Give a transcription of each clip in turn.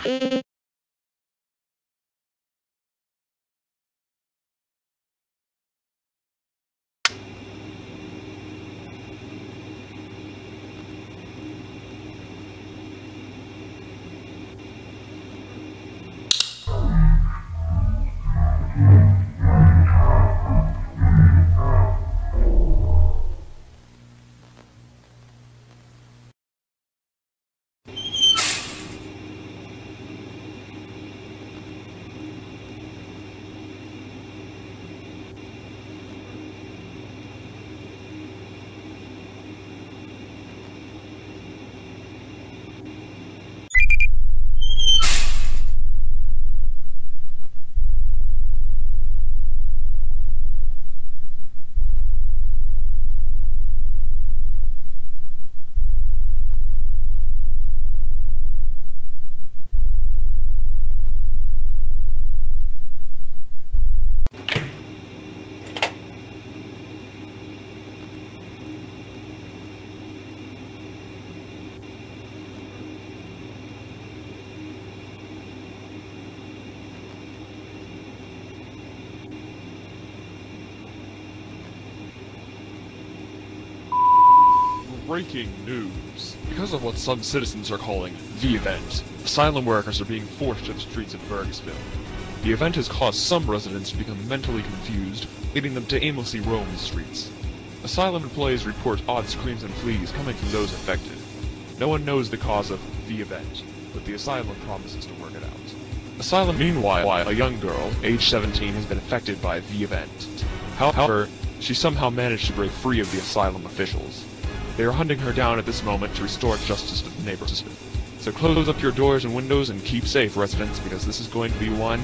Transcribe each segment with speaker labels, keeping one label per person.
Speaker 1: Breaking news. Because of what some citizens are calling the event, asylum workers are being forced to the streets of Burgisville. The event has caused some residents to become mentally confused, leading them to aimlessly roam the streets. Asylum employees report odd screams and pleas coming from those affected. No one knows the cause of the event, but the asylum promises to work it out. Asylum, meanwhile, a young girl, age 17, has been affected by the event. However, she somehow managed to break free of the asylum officials. They are hunting her down at this moment to restore justice to the neighborhood. So close up your doors and windows and keep safe, residents, because this is going to be one.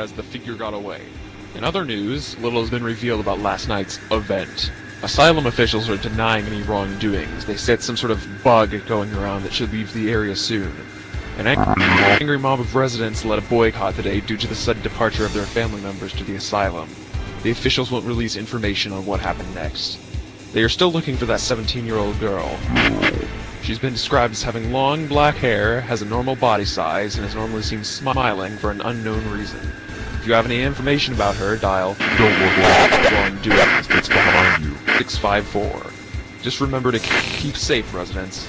Speaker 1: as the figure got away. In other news, little has been revealed about last night's event. Asylum officials are denying any wrongdoings. They said some sort of bug going around that should leave the area soon. An angry mob of residents led a boycott today due to the sudden departure of their family members to the asylum. The officials won't release information on what happened next. They are still looking for that 17-year-old girl. She's been described as having long black hair, has a normal body size, and is normally seen smiling for an unknown reason. If you have any information about her, dial Don't Look Like Wrongdoing. It's behind you. 654. Just remember to keep safe, residents.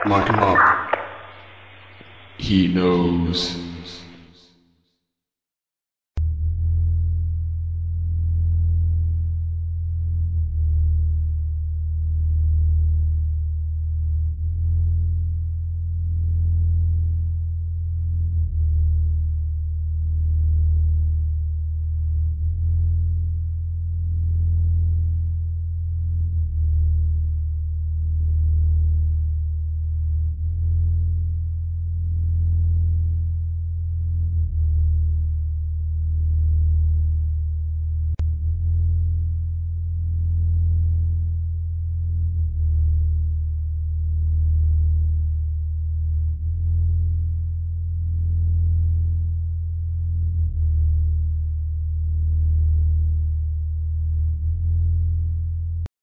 Speaker 2: Lock him up.
Speaker 1: He knows.